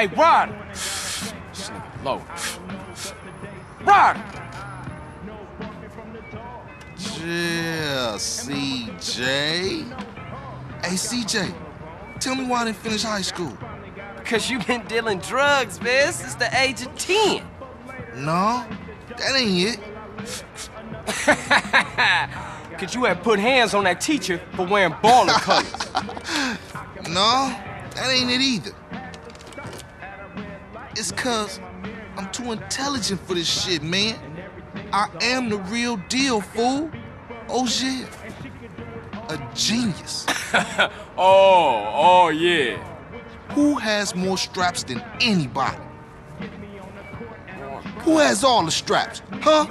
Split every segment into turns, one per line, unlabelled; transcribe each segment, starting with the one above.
Hey, Ryder! This nigga low. Ryder!
Yeah, CJ. Hey, CJ, tell me why I didn't finish high school.
Because you been dealing drugs, man, since the age of 10.
No, that ain't it.
Because you had put hands on that teacher for wearing baller colors.
No, that ain't it either. It's cause I'm too intelligent for this shit, man. I am the real deal, fool. Oh, yeah. A genius.
Oh, yeah.
Who has more straps than anybody? Who has all the straps, huh?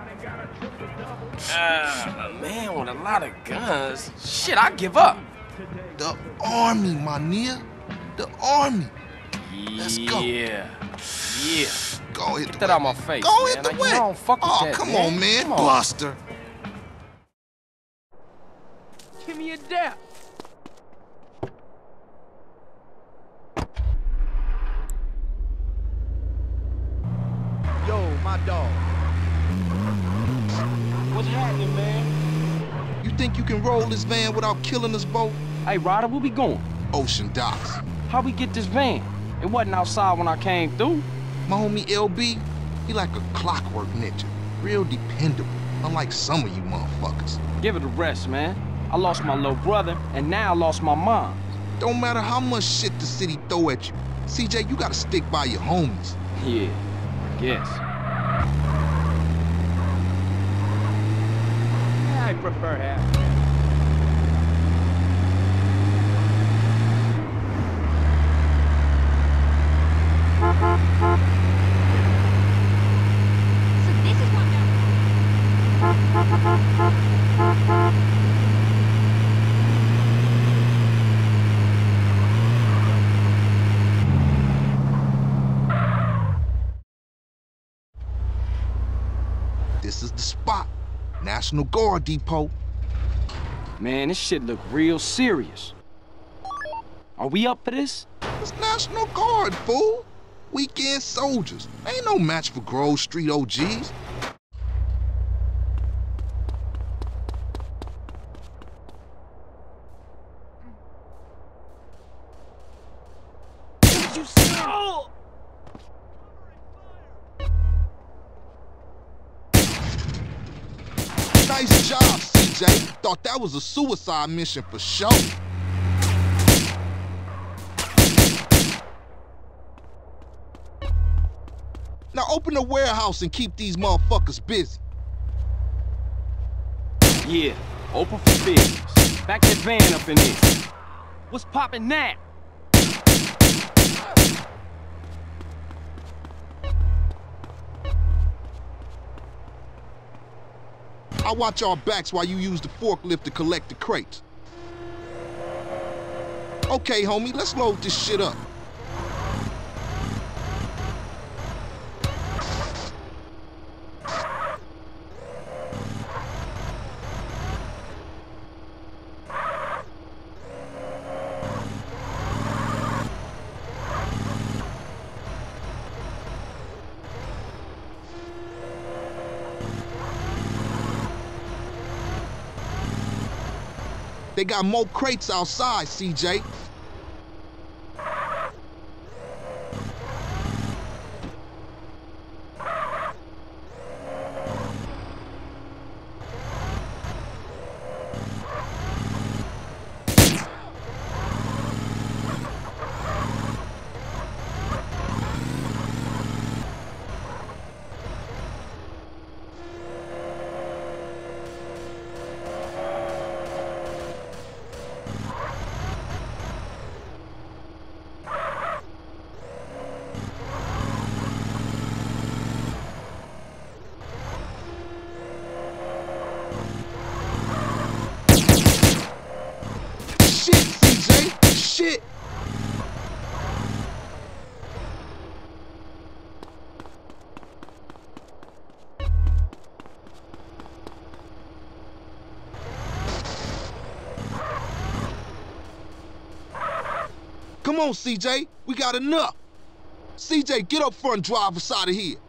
A man with a lot of guns. Shit, I give up.
The army, my nigga. The army. Let's go.
Yeah.
Go hit
Get
the
that out my face,
Go
man.
hit the
Like,
wet.
you don't fuck with
Oh,
that,
come
man.
on, man.
Come on.
Buster.
Give me a dap.
Yo, my dog.
What's happening, man?
You think you can roll this van without killing us both?
Hey, Ryder, where we going?
Ocean docks.
How we get this van? It wasn't outside when I came through.
My homie LB, he like a clockwork ninja. Real dependable, unlike some of you motherfuckers.
Give it a rest, man. I lost my little brother, and now I lost my mom.
Don't matter how much shit the city throw at you. CJ, you gotta stick by your homies.
Yeah, I guess.
I prefer half.
So this is what
This is the spot. National Guard Depot.
Man, this shit look real serious. Are we up for this?
It's National Guard, fool. Weekend soldiers. Ain't no match for Grove Street OGs.
You saw?
Nice job, CJ. Thought that was a suicide mission for sure. Now open the warehouse and keep these motherfuckers busy.
Yeah, open for business. Back that van up in here. What's poppin' now?
I'll watch our backs while you use the forklift to collect the crates. Okay, homie, let's load this shit up. They got more crates outside, CJ. Shit, CJ! Shit! Come on, CJ. We got enough. CJ, get up front and drive us out of here.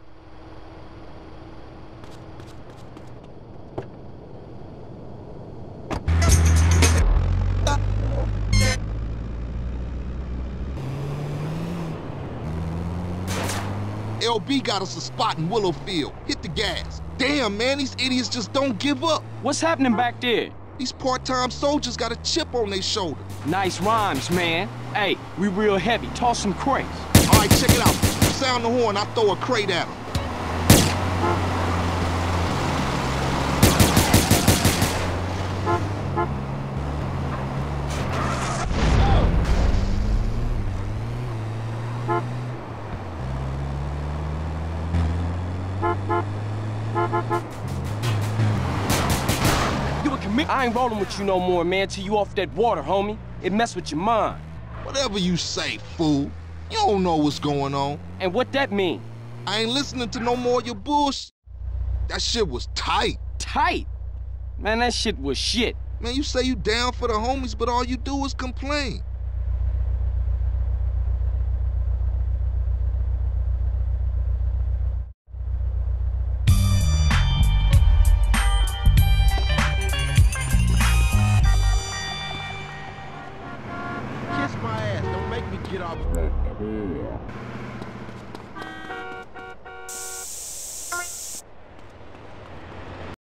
LB got us a spot in Willowfield. Hit the gas. Damn, man, these idiots just don't give up.
What's happening back there?
These part-time soldiers got a chip on their shoulder.
Nice rhymes, man. Hey, we real heavy. Toss some crates.
All right, check it out. Sound the horn, I throw a crate at them.
You a commit? I ain't rolling with you no more, man, till you off that water, homie. It mess with your mind.
Whatever you say, fool. You don't know what's going on.
And what that mean?
I ain't listening to no more of your bullshit. That shit was tight.
Tight? Man, that shit was shit.
Man, you say you down for the homies, but all you do is complain.
Kiss my ass, don't make me get off.